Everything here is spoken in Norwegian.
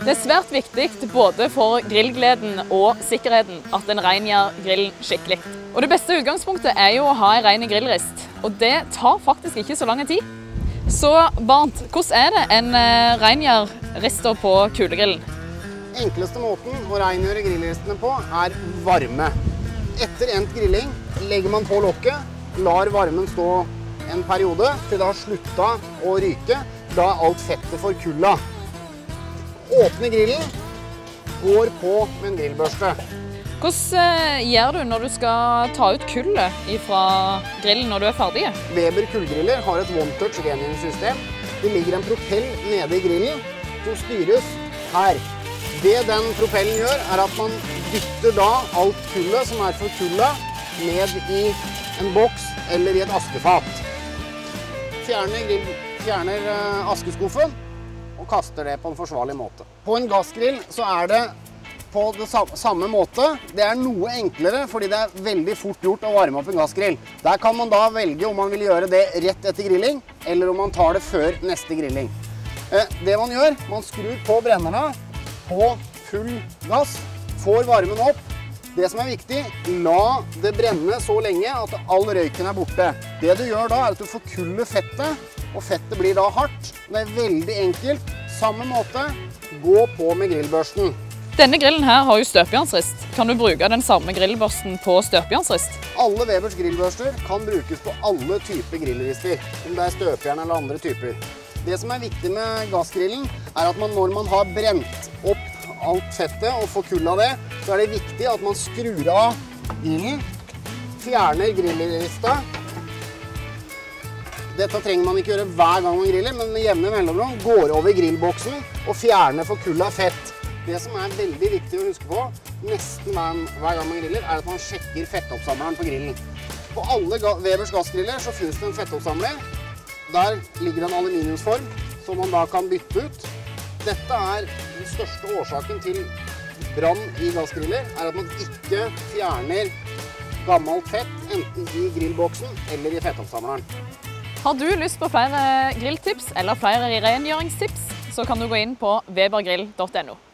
Det er svært viktig både for grillgleden og sikkerheten at en reingjør grillen skikkelig. Og det beste utgangspunktet er jo å ha en ren grillrist, og det tar faktisk ikke så lang tid. Så Bernt, hvordan er det en reingjør rister på kulegrillen? Enkleste måten å reingjøre grillristene på er varme. Etter endt grilling legger man på lokket, lar varmen stå en periode til det har sluttet å ryke, da er alt fettet forkullet. Åpne grillen, går på med en grillbørste. Hvordan gjør du når du skal ta ut kullet fra grillen når du er ferdig? Weber kullgriller har et one-touch rengjøringssystem. Det ligger en propell nede i grillen som styres her. Det den propellen gjør er at man dytter da alt kullet som er forkullet ned i en boks eller i et askefat. Fjerner askeskuffen og kaster det på en forsvarlig måte. På en gassgrill så er det på det samme måte. Det er noe enklere fordi det er veldig fort gjort å varme opp en gassgrill. Der kan man da velge om man vil gjøre det rett etter grilling, eller om man tar det før neste grilling. Det man gjør, man skrur på brennerne på full gass, får varmen opp. Det som er viktig, la det brenne så lenge at all røyken er borte. Det du gjør da er at du forkuller fettet, og fettet blir da hardt. Det er veldig enkelt. Samme måte, gå på med grillbørsten. Denne grillen her har jo støpejernsrist. Kan du bruke den samme grillbørsten på støpejernsrist? Alle Webers grillbørster kan brukes på alle typer grillrister, om det er støpejern eller andre typer. Det som er viktig med gassgrillen er at når man har brent opp alt fettet og forkullet det, så er det viktig at man skrur av grillen, fjerner grillrista. Dette trenger man ikke gjøre hver gang man griller, men med jevne mellomrom går over grillboksen og fjerner forkullet fett. Det som er veldig viktig å huske på, nesten hver gang man griller, er at man sjekker fettoppsamleren på grillen. På alle Webers gassgriller så finnes det en fettoppsamler. Der ligger en aluminiumsform som man da kan bytte ut. Dette er den største årsaken til brann i gassgriller, er at man ikke fjerner gammelt fett, enten i grillboksen eller i fettoppsamleren. Har du lyst på flere grilltips eller flere rengjøringstips, så kan du gå inn på webergrill.no.